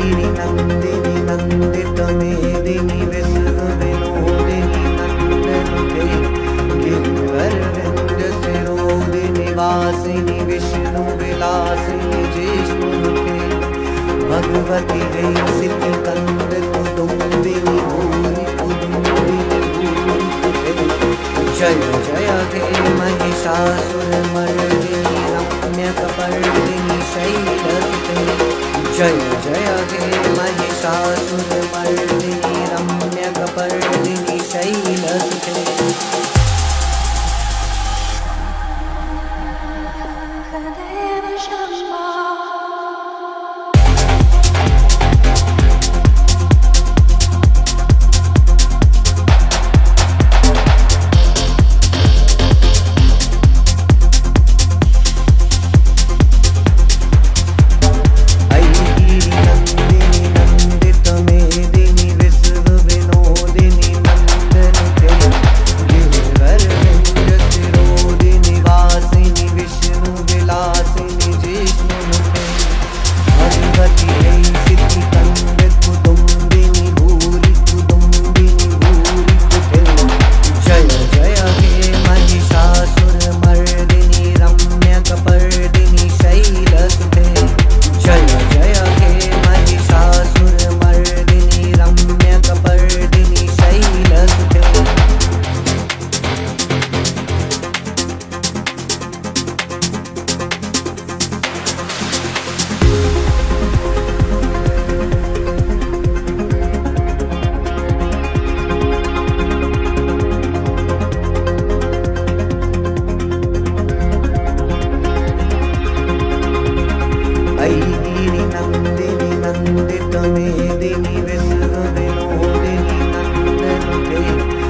गिरिनन्दिनि नन्दितमेदिनि विश्वविनोदिनि नन्दनुते गिरिवरविन्दशिरोदिनि वासिनि विष्णुविलासिनि जिष्णुनुते भगवति वै सिद्धिकन्दकुटुम्बिनि भूरि कुटुम्बिनि भूरि कुटे जय जय हे महिषासुरमर्दिनि रम्यकपर्दिनि शैलसुते जय जय हे महिषासुरमर्दिनि रम्यकपर्दिनि शैलसुते मेदिनि विश्वविनोदिनि नन्दनुते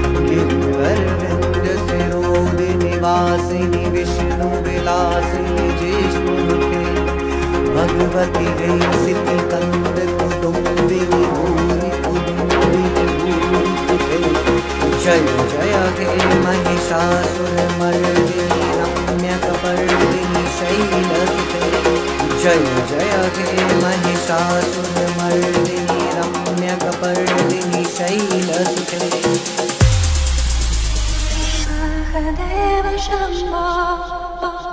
गिरिवरविन्दशिरोदिनि वासिनि विष्णुविलासिनि जिष्णुनुते भगवति वै सिद्धिकन्दकुटुम्बिनि भूरि कुटुम्बिनि भूरि कुटे जय जय हे महिषासुरमर्दिनि रम्यकपर्दिनि शैलसुते जय जय हे महिषासुरमर्दिनि रम्यकपर्दिनि शैलसुते Mahadeva Shambho